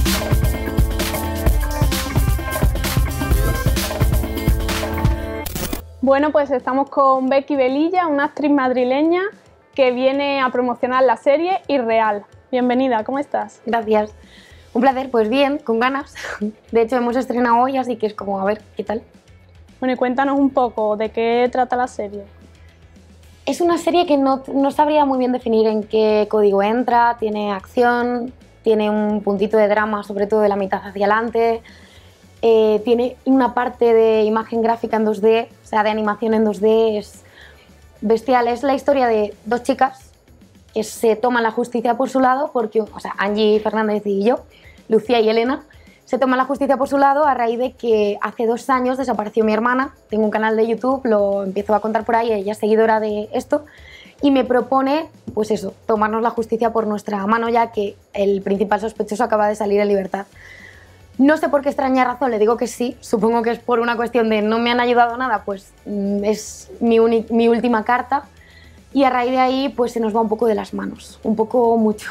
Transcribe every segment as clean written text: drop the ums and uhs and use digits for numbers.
Bueno, pues estamos con Becky Velilla, una actriz madrileña que viene a promocionar la serie Irreal. Bienvenida, ¿cómo estás? Gracias. Un placer, pues bien, con ganas. De hecho, hemos estrenado hoy, así que es como, a ver, ¿qué tal? Bueno, y cuéntanos un poco de qué trata la serie. Es una serie que no sabría muy bien definir en qué código entra, tiene acción, tiene un puntito de drama, sobre todo de la mitad hacia adelante, tiene una parte de imagen gráfica en 2D, o sea, de animación en 2D, es bestial. Es la historia de dos chicas que se toman la justicia por su lado, porque, o sea, Angie Fernández y yo, Lucía y Elena, se toman la justicia por su lado a raíz de que hace 2 años desapareció mi hermana. Tengo un canal de YouTube, lo empiezo a contar por ahí, ella es seguidora de esto, y me propone, pues eso, tomarnos la justicia por nuestra mano, ya que el principal sospechoso acaba de salir en libertad. No sé por qué extraña razón le digo que sí, supongo que es por una cuestión de no me han ayudado nada, pues es mi última carta, y a raíz de ahí pues se nos va un poco de las manos, un poco mucho,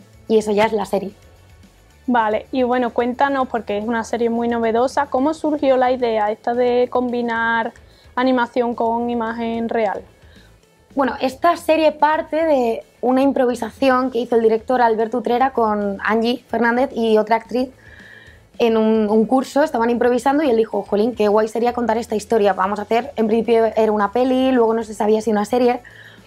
y eso ya es la serie. Vale, y bueno, cuéntanos, porque es una serie muy novedosa, ¿cómo surgió la idea esta de combinar animación con imagen real? Bueno, esta serie parte de una improvisación que hizo el director Alberto Utrera con Angie Fernández y otra actriz en un curso, estaban improvisando y él dijo, jolín, qué guay sería contar esta historia, vamos a hacer, en principio era una peli, luego no se sabía si una serie,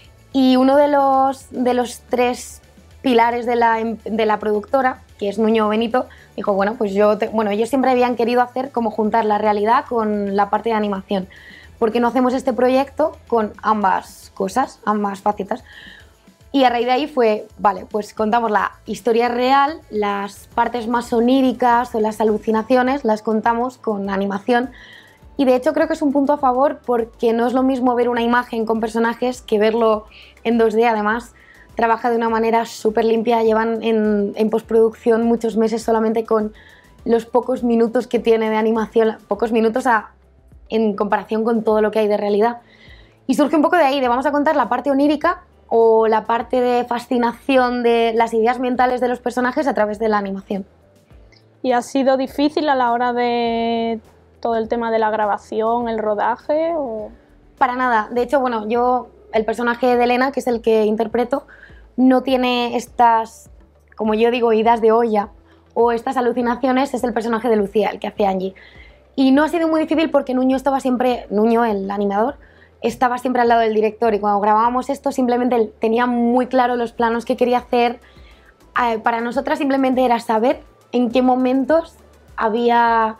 y uno de los 3 pilares de la productora, que es Nuño Benito, dijo, bueno, pues ellos siempre habían querido hacer como juntar la realidad con la parte de animación, ¿por qué no hacemos este proyecto con ambas cosas, ambas facetas? Y a raíz de ahí fue, vale, pues contamos la historia real, las partes más oníricas o las alucinaciones las contamos con animación. Y de hecho creo que es un punto a favor porque no es lo mismo ver una imagen con personajes que verlo en 2D. Además, trabaja de una manera súper limpia, llevan en postproducción muchos meses solamente con los pocos minutos que tiene de animación, pocos minutos en comparación con todo lo que hay de realidad. Y surge un poco de ahí, de vamos a contar la parte onírica o la parte de fascinación de las ideas mentales de los personajes a través de la animación. ¿Y ha sido difícil a la hora de todo el tema de la grabación, el rodaje? O... Para nada. De hecho, bueno, el personaje de Elena, que es el que interpreto, no tiene estas, como yo digo, idas de olla o estas alucinaciones. Es el personaje de Lucía, el que hace Angie. Y no ha sido muy difícil porque Nuño, el animador, estaba siempre al lado del director, y cuando grabábamos esto simplemente él tenía muy claro los planos que quería hacer. Para nosotras simplemente era saber en qué momentos había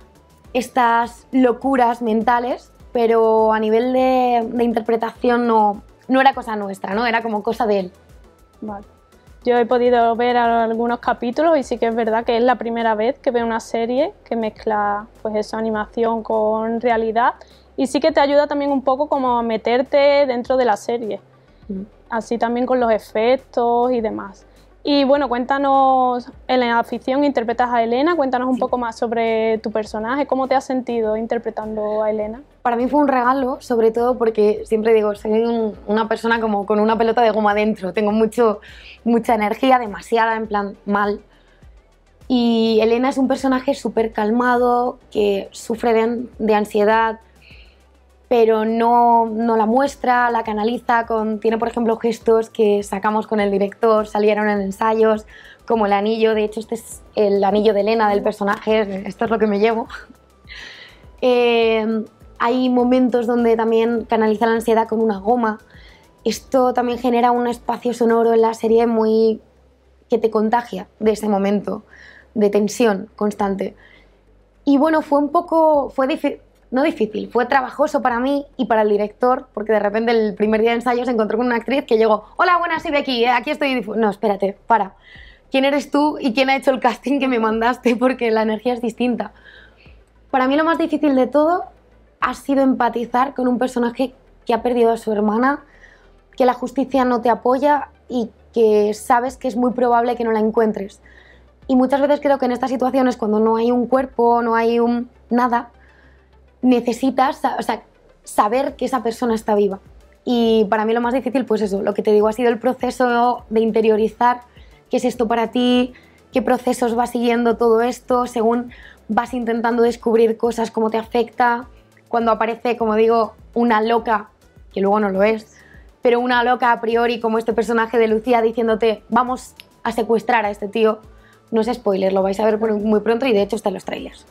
estas locuras mentales, pero a nivel de interpretación no era cosa nuestra, ¿no? Era como cosa de él. Vale. Yo he podido ver algunos capítulos y sí que es verdad que es la primera vez que veo una serie que mezcla pues eso, animación con realidad, y sí que te ayuda también un poco como a meterte dentro de la serie, así también con los efectos y demás. Y bueno, cuéntanos, en la ficción interpretas a Elena, cuéntanos un poco más sobre tu personaje, ¿cómo te has sentido interpretando a Elena? Para mí fue un regalo, sobre todo porque siempre digo, soy una persona como con una pelota de goma dentro, tengo mucha energía, demasiada, en plan mal. Y Elena es un personaje súper calmado, que sufre de ansiedad, pero no la muestra, la canaliza, tiene por ejemplo gestos que sacamos con el director, salieron en ensayos, como el anillo. De hecho este es el anillo de Elena, del personaje, esto es lo que me llevo. Hay momentos donde también canaliza la ansiedad con una goma. Esto también genera un espacio sonoro en la serie que te contagia de ese momento de tensión constante. Y bueno, no difícil, fue trabajoso para mí y para el director, porque de repente el primer día de ensayo se encontró con una actriz que llegó, hola, buenas, soy Becky, aquí estoy. No, espérate, para. ¿Quién eres tú y quién ha hecho el casting que me mandaste? Porque la energía es distinta. Para mí lo más difícil de todo ha sido empatizar con un personaje que ha perdido a su hermana, que la justicia no te apoya y que sabes que es muy probable que no la encuentres. Y muchas veces creo que en estas situaciones, cuando no hay un cuerpo, no hay nada, necesitas saber que esa persona está viva. Y para mí lo más difícil, pues eso, lo que te digo, ha sido el proceso de interiorizar qué es esto para ti, qué procesos va siguiendo todo esto, según vas intentando descubrir cosas, cómo te afecta, cuando aparece, como digo, una loca, que luego no lo es, pero una loca a priori como este personaje de Lucía diciéndote vamos a secuestrar a este tío. No es spoiler, lo vais a ver muy pronto y de hecho está en los trailers.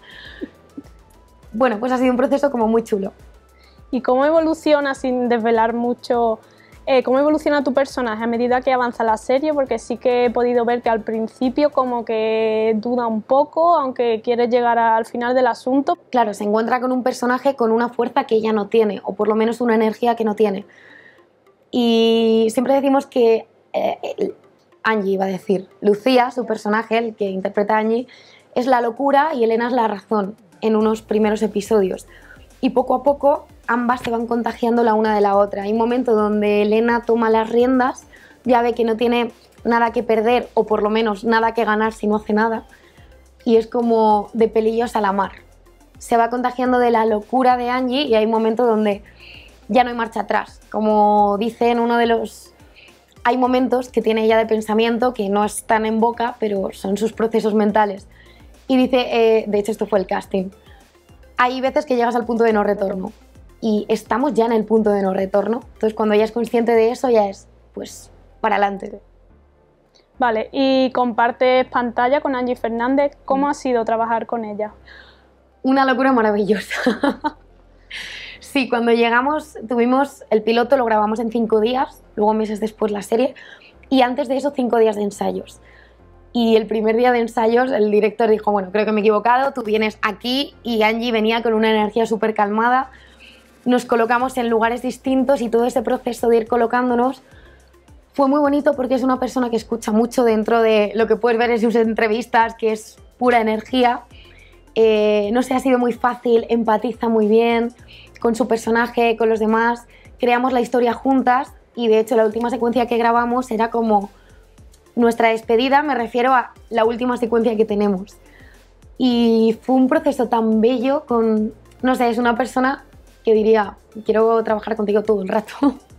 Bueno, pues ha sido un proceso como muy chulo. ¿Y cómo evoluciona, sin desvelar mucho, cómo evoluciona tu personaje a medida que avanza la serie? Porque sí que he podido ver que al principio como que duda un poco, aunque quiere llegar al final del asunto. Claro, se encuentra con un personaje con una fuerza que ella no tiene, o por lo menos una energía que no tiene. Y siempre decimos que Angie, iba a decir, Lucía, su personaje, el que interpreta a Angie, es la locura y Elena es la razón en unos primeros episodios. Y poco a poco ambas se van contagiando la una de la otra. Hay un momento donde Elena toma las riendas, ya ve que no tiene nada que perder o por lo menos nada que ganar si no hace nada, y es como de pelillos a la mar. Se va contagiando de la locura de Angie y hay un momento donde ya no hay marcha atrás. Como dice en uno de los... Hay momentos que tiene ella de pensamiento que no están en boca, pero son sus procesos mentales. Y dice, de hecho esto fue el casting, hay veces que llegas al punto de no retorno. Y estamos ya en el punto de no retorno. Entonces cuando ella es consciente de eso ya es, pues, para adelante. Vale, y compartes pantalla con Angie Fernández. ¿Cómo ha sido trabajar con ella? Una locura maravillosa. Sí, cuando llegamos, tuvimos el piloto, lo grabamos en 5 días, luego meses después la serie, y antes de eso 5 días de ensayos. Y el primer día de ensayos el director dijo, bueno, creo que me he equivocado, tú vienes aquí, y Angie venía con una energía súper calmada. Nos colocamos en lugares distintos y todo ese proceso de ir colocándonos fue muy bonito porque es una persona que escucha mucho dentro de lo que puedes ver en sus entrevistas, que es pura energía. No sé, ha sido muy fácil, empatiza muy bien con su personaje, con los demás. Creamos la historia juntas y de hecho la última secuencia que grabamos era como nuestra despedida, me refiero a la última secuencia que tenemos. Y fue un proceso tan bello con, no sé, es una persona que diría, quiero trabajar contigo todo el rato.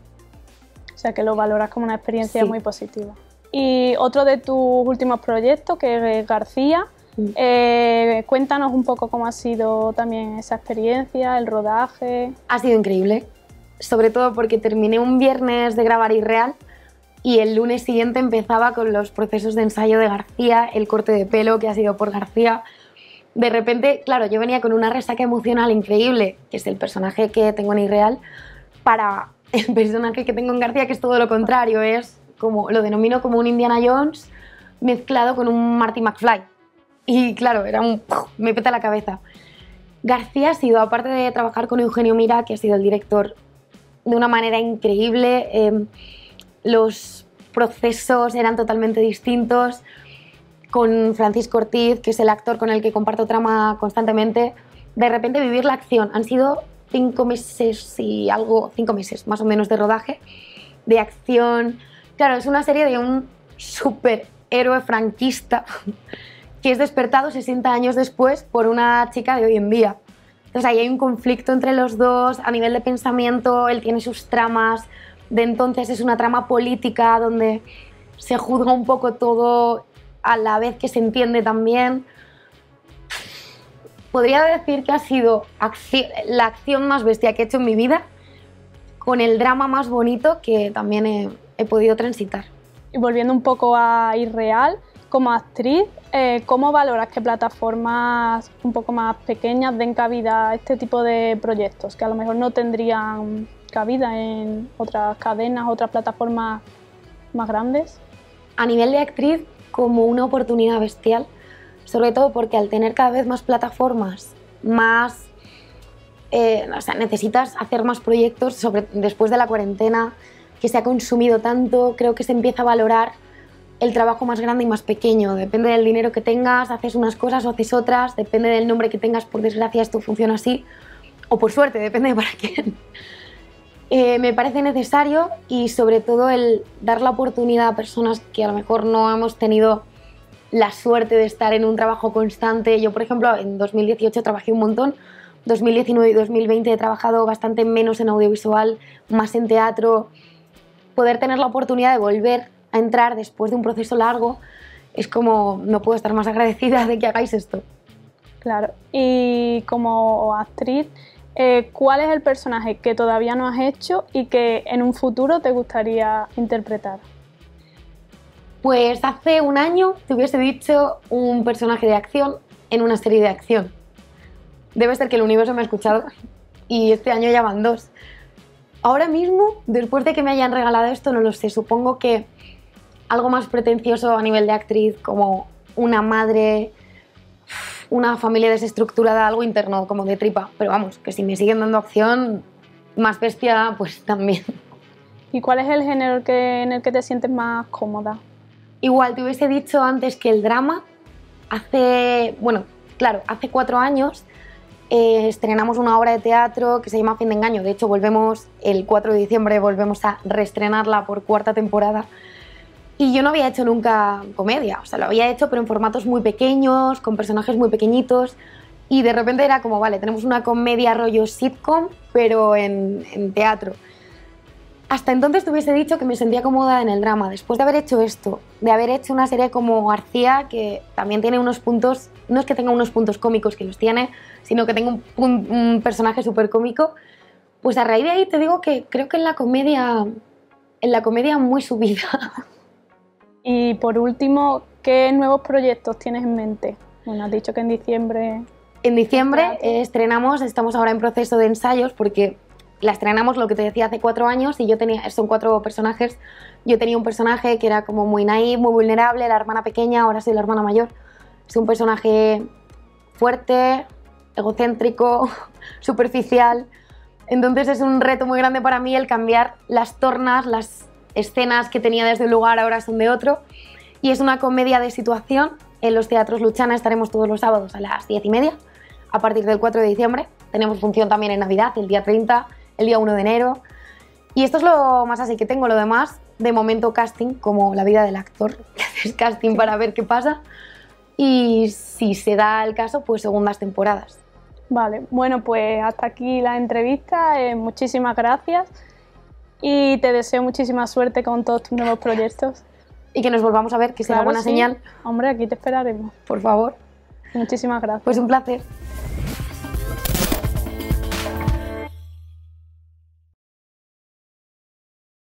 O sea, que lo valoras como una experiencia muy positiva. Y otro de tus últimos proyectos, que es García, cuéntanos un poco cómo ha sido también esa experiencia, el rodaje. Ha sido increíble, sobre todo porque terminé un viernes de grabar Irreal y el lunes siguiente empezaba con los procesos de ensayo de García, el corte de pelo que ha sido por García. De repente, claro, yo venía con una resaca emocional increíble, que es el personaje que tengo en Irreal, para el personaje que tengo en García, que es todo lo contrario, es como, lo denomino como un Indiana Jones mezclado con un Marty McFly. Y claro, era un... me peta la cabeza. García ha sido, aparte de trabajar con Eugenio Mira, que ha sido el director de una manera increíble, los procesos eran totalmente distintos. Con Francisco Ortiz, que es el actor con el que comparto trama constantemente, de repente vivir la acción. Han sido 5 meses y algo, 5 meses más o menos de rodaje, de acción. Claro, es una serie de un superhéroe franquista que es despertado 60 años después por una chica de hoy en día. Entonces ahí hay un conflicto entre los dos, a nivel de pensamiento, él tiene sus tramas, de entonces es una trama política donde se juzga un poco todo a la vez que se entiende también. Podría decir que ha sido la acción más bestia que he hecho en mi vida, con el drama más bonito que también he podido transitar. Y volviendo un poco a Irreal, como actriz, ¿cómo valoras que plataformas un poco más pequeñas den cabida a este tipo de proyectos, que a lo mejor no tendrían cabida en otras cadenas, otras plataformas más grandes? A nivel de actriz, como una oportunidad bestial, sobre todo porque al tener cada vez más plataformas, más, o sea, necesitas hacer más proyectos, después de la cuarentena, que se ha consumido tanto, creo que se empieza a valorar el trabajo más grande y más pequeño. Depende del dinero que tengas, haces unas cosas o haces otras, depende del nombre que tengas, por desgracia esto funciona así, o por suerte, depende de para quién. Me parece necesario y sobre todo el dar la oportunidad a personas que a lo mejor no hemos tenido la suerte de estar en un trabajo constante. Yo, por ejemplo, en 2018 trabajé un montón, 2019 y 2020 he trabajado bastante menos en audiovisual, más en teatro. Poder tener la oportunidad de volver a entrar después de un proceso largo es como, no puedo estar más agradecida de que hagáis esto. Claro. Y como actriz, ¿cuál es el personaje que todavía no has hecho y que en un futuro te gustaría interpretar? Pues hace un año te hubiese dicho un personaje de acción en una serie de acción. Debe ser que el universo me ha escuchado y este año ya van 2. Ahora mismo, después de que me hayan regalado esto, no lo sé, supongo que algo más pretencioso a nivel de actriz, como una madre, una familia desestructurada, algo interno, como de tripa. Pero vamos, que si me siguen dando acción, más bestia, pues también. ¿Y cuál es el género en el que te sientes más cómoda? Igual, te hubiese dicho antes que el drama. Hace 4 años estrenamos una obra de teatro que se llama Fin de Engaño. De hecho, volvemos el 4 de diciembre, volvemos a reestrenarla por 4ª temporada. Y yo no había hecho nunca comedia, o sea, lo había hecho pero en formatos muy pequeños, con personajes muy pequeñitos, y de repente era como, vale, tenemos una comedia rollo sitcom, pero en teatro. Hasta entonces te hubiese dicho que me sentía cómoda en el drama. Después de haber hecho esto, de haber hecho una serie como García, que también tiene unos puntos, no es que tenga unos puntos cómicos, que los tiene, sino que tenga un personaje súper cómico, pues a raíz de ahí te digo que creo que en la comedia muy subida. Y por último, ¿qué nuevos proyectos tienes en mente? Bueno, has dicho que en diciembre... En diciembre estrenamos, estamos ahora en proceso de ensayos porque la estrenamos, lo que te decía, hace 4 años y son 4 personajes. Yo tenía un personaje que era como muy naïf, muy vulnerable, la hermana pequeña, ahora soy la hermana mayor. Es un personaje fuerte, egocéntrico, superficial. Entonces es un reto muy grande para mí el cambiar las tornas, las escenas que tenía desde un lugar ahora son de otro. Y es una comedia de situación. En los teatros Luchana estaremos todos los sábados a las 10:30, a partir del 4 de diciembre. Tenemos función también en Navidad, el día 30, el día 1 de enero. Y esto es lo más así que tengo. Lo demás, de momento, casting, como la vida del actor, que haces casting para ver qué pasa. Y si se da el caso, pues segundas temporadas. Vale, bueno, pues hasta aquí la entrevista. Muchísimas gracias y te deseo muchísima suerte con todos tus nuevos proyectos. Y que nos volvamos a ver, que será buena señal. Hombre, aquí te esperaremos. Por favor. Muchísimas gracias. Pues un placer.